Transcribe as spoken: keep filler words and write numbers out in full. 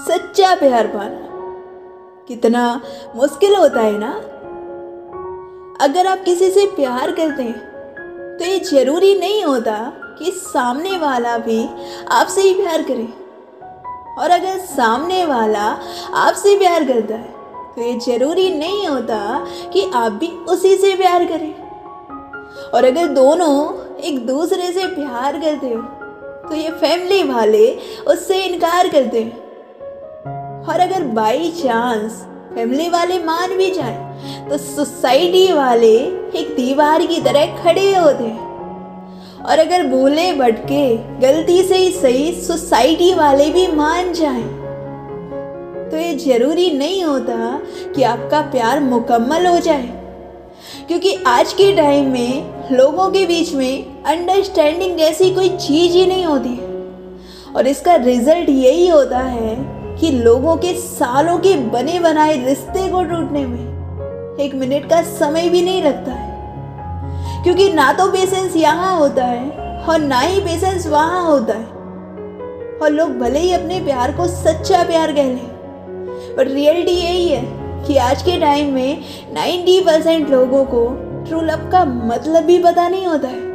सच्चा प्यार पाना कितना मुश्किल होता है ना। अगर आप किसी से प्यार करते हैं तो ये जरूरी नहीं होता कि सामने वाला भी आपसे ही प्यार करे, और अगर सामने वाला आपसे प्यार करता है तो ये जरूरी नहीं होता कि आप भी उसी से प्यार करें। और अगर दोनों एक दूसरे से प्यार करते हो तो ये फैमिली वाले उससे इनकार करते हैं, और अगर बाई चांस फैमिली वाले मान भी जाएं तो सोसाइटी वाले एक दीवार की तरह खड़े होते हैं। और अगर भूले भटके गलती से ही सही सोसाइटी वाले भी मान जाएं तो ये जरूरी नहीं होता कि आपका प्यार मुकम्मल हो जाए, क्योंकि आज के टाइम में लोगों के बीच में अंडरस्टैंडिंग जैसी कोई चीज़ ही नहीं होती, और इसका रिजल्ट यही होता है कि लोगों के सालों के बने बनाए रिश्ते को टूटने में एक मिनट का समय भी नहीं लगता है, क्योंकि ना तो पेशेंस यहाँ होता है और ना ही पेशेंस वहाँ होता है। और लोग भले ही अपने प्यार को सच्चा प्यार कह लें, बट रियलिटी यही है कि आज के टाइम में नब्बे परसेंट लोगों को ट्रू लव का मतलब भी पता नहीं होता है।